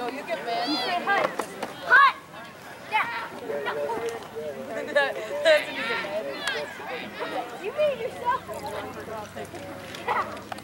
you get mad. You say hut. Hut! Yeah. No. That's when you get mad. You mean yourself. Yeah.